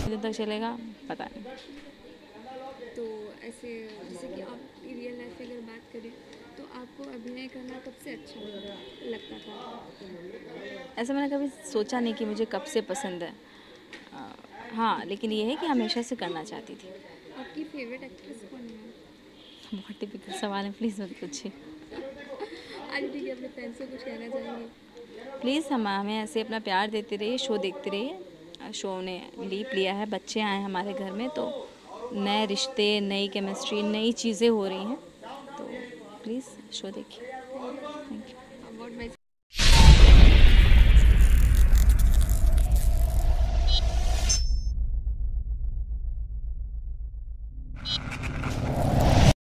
दिन तक चलेगा पता नहीं। तो ऐसे जैसे कि आप रियल लाइफ की अगर बात करें तो आपको अभिनय करना कब से अच्छा लगता था? ऐसा मैंने कभी सोचा नहीं कि मुझे कब से पसंद है। हाँ, लेकिन ये है कि हमेशा से करना चाहती थी। आपकी फेवरेट एक्ट्रेस कौन है? बहुत टिपिकल सवाल है, प्लीज़ मत पूछिए। अच्छा ठीक है, अपने फैंस को कुछ कहना चाहेंगे? प्लीज़ हमें ऐसे अपना प्यार देते रहिए, शो देखते रहिए। शो ने लीप लिया है, बच्चे आए हैं हमारे घर में, तो नए रिश्ते, नई केमिस्ट्री, नई चीज़ें हो रही हैं, तो प्लीज़ शो देखिए। Thank you. Thank you.